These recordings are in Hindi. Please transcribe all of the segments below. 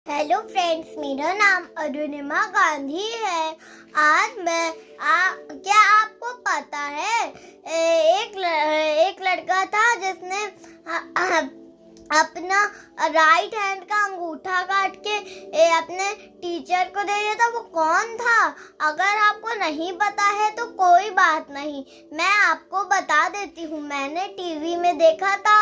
हेलो फ्रेंड्स, मेरा नाम अरुणिमा गांधी है। आज मैं क्या आपको पता है, एक लड़का था जिसने अपना राइट हैंड का अंगूठा काट के अपने टीचर को दे दिया था। वो कौन था? अगर आपको नहीं पता है तो कोई बात नहीं, मैं आपको बता देती हूँ। मैंने टीवी में देखा था,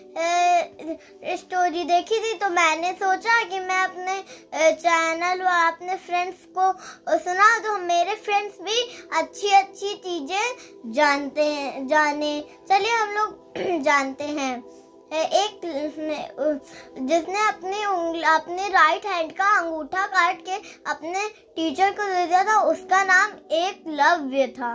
स्टोरी देखी थी, तो मैंने सोचा कि मैं अपने चैनल व अपने फ्रेंड्स को सुना दूँ। मेरे फ्रेंड्स भी अच्छी अच्छी चीजें जाने। चलिए हम लोग जानते हैं। एक जिसने अपने राइट हैंड का अंगूठा काट के अपने टीचर को दे दिया था, उसका नाम एकलव्य था।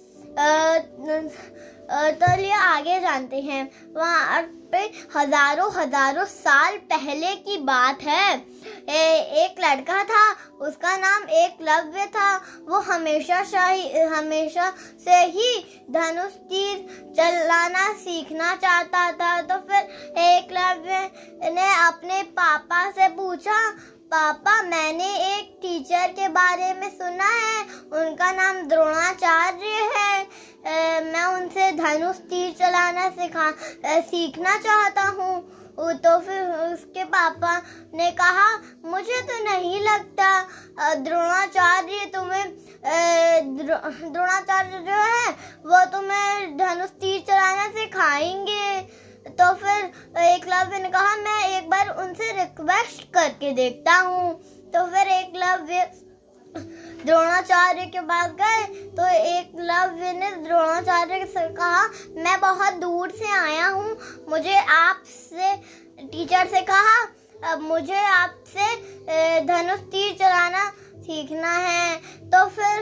चलिए आगे जानते हैं। वहाँ पे हजारों साल पहले की बात है। एक लड़का था, उसका नाम एकलव्य था। वो हमेशा से ही धनुष तीर चलाना सीखना चाहता था। तो फिर एकलव्य ने अपने पापा से पूछा, पापा, मैंने एक टीचर के बारे में सुना है, उनका नाम द्रोणाचार्य है। मैं उनसे धनुष तीर चलाना सीखना चाहता हूँ। तो फिर उसके पापा ने कहा, मुझे तो नहीं लगता द्रोणाचार्य जो है वो तुम्हें धनुष तीर चलाना सिखाएंगे। तो फिर एकलव्य ने कहा, मैं एक बार उनसे रिक्वेस्ट करके देखता हूँ। तो फिर एकलव्य द्रोणाचार्य के पास गए। तो एकलव्य ने द्रोणाचार्य से कहा, मैं बहुत दूर से आया हूँ, मुझे आपसे, टीचर से कहा, मुझे आपसे धनुष तीर चलाना सीखना है। तो फिर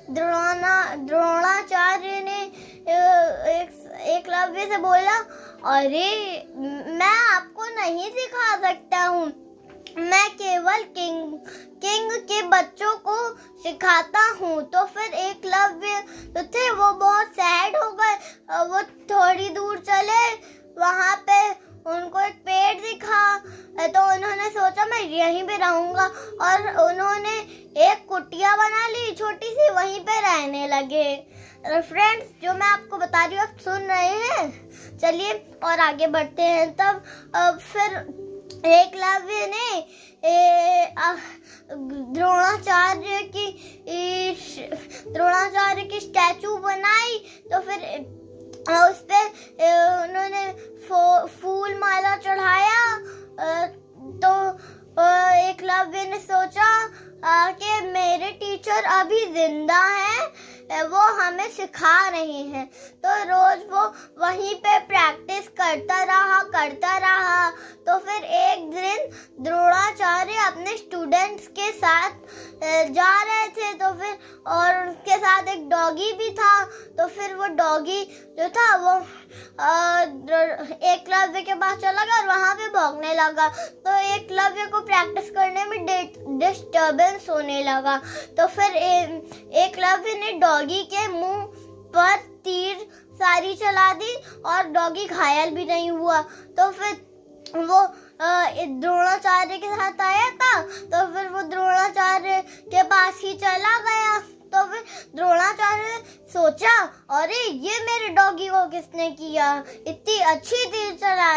द्रोणाचार्य ने एकलव्य से बोला, अरे मैं आपको नहीं सिखा सकता हूँ, मैं केवल किंग के बच्चों को सिखाता हूँ। तो फिर एकलव्य जो थे वो बहुत सैड हो गए। वो थोड़ी दूर चले, वहाँ पे उनको एक पेड़ दिखा। तो उन्होंने सोचा मैं यहीं पे रहूंगा, और उन्होंने एक कुटिया बना ली छोटी सी, वहीं पे रहने लगे। फ्रेंड्स, जो मैं आपको बता रही हूँ आप सुन रहे हैं। चलिए और आगे बढ़ते हैं। तब फिर एकलव्य ने द्रोणाचार्य की स्टैचू बनाई। तो फिर उस पे उन्होंने फूल माला चढ़ाया। तो एकलव्य ने सोचा कि मेरे टीचर अभी जिंदा हैं, वो हमें सिखा रहे हैं। तो रोज वो वहीं पे प्रैक्टिस करता रहा। तो फिर एक दिन द्रोणाचार्य अपने स्टूडेंट्स के साथ जा रहे थे। तो फिर और उसके साथ एक डॉगी भी था। तो फिर वो डॉगी जो था वो एकलव्य के पास चला गया और वहां पे भौंकने लगा। तो एकलव्य को प्रैक्टिस करने में डिस्टर्बेंस होने लगा। तो फिर एकलव्य ने डॉगी के मुंह पर तीर सारी चला दी और डॉगी घायल भी नहीं हुआ। तो फिर वो द्रोणाचार्य के साथ आया था। तो फिर वो द्रोणाचार्य के पास ही चला गया। तो फिर द्रोणाचार्य सोचा, अरे ये मेरे डॉगी को किसने किया? इतनी अच्छी तीर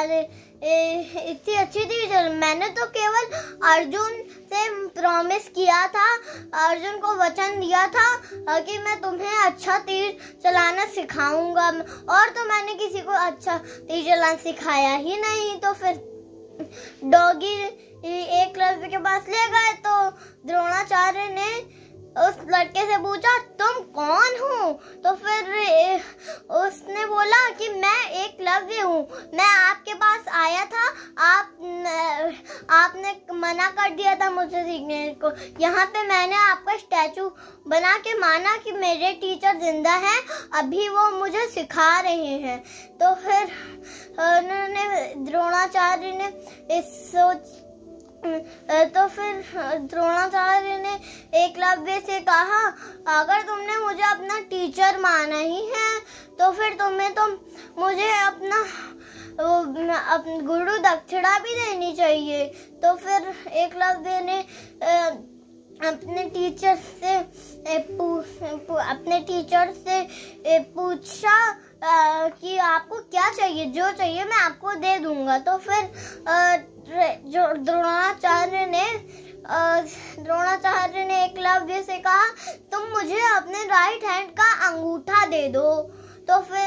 चला, मैंने तो केवल अर्जुन से प्रॉमिस किया था, अर्जुन को वचन दिया था कि मैं तुम्हें अच्छा तीर चलाना सिखाऊंगा, और तो मैंने किसी को अच्छा तीर चलाना सिखाया ही नहीं। तो फिर डॉगी एकलव्य के पास ले गए। तो द्रोणाचार्य ने उस लड़के से पूछा, तुम कौन हो? तो फिर उसने बोला कि मैं एकलव्य हूँ, मैं आपके पास आया था, आपने मना कर दिया था मुझे सीखने को। यहाँ पे मैंने आपका स्टैचू बना के माना कि मेरे टीचर जिंदा हैं, अभी वो मुझे सिखा रहे हैं। तो फिर द्रोणाचार्य ने एकलव्य से कहा, अगर तुमने मुझे अपना टीचर माना ही है तो फिर तुम्हें तो मुझे अपना गुरु दक्षिणा भी देनी चाहिए। तो फिर एकलव्य ने अपने टीचर से पूछा कि आपको क्या चाहिए, जो चाहिए मैं आपको दे दूंगा। तो फिर जो द्रोणाचार्य ने एकलव्य से कहा, तुम मुझे अपने राइट हैंड का अंगूठा दे दो। तो फिर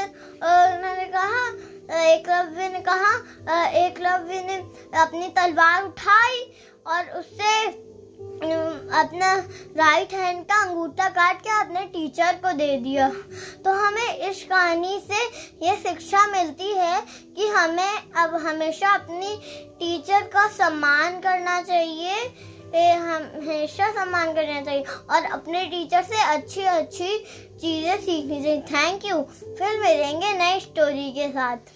एकलव्य ने अपनी तलवार उठाई और उससे अपना राइट हैंड का अंगूठा काट के अपने टीचर को दे दिया। तो हमें इस कहानी से ये शिक्षा मिलती है कि हमें अब हमेशा अपनी टीचर का सम्मान करना चाहिए, हमेशा सम्मान करना चाहिए और अपने टीचर से अच्छी अच्छी चीजें सीखनी चाहिए। Thank you. फिर मिलेंगे नई स्टोरी के साथ।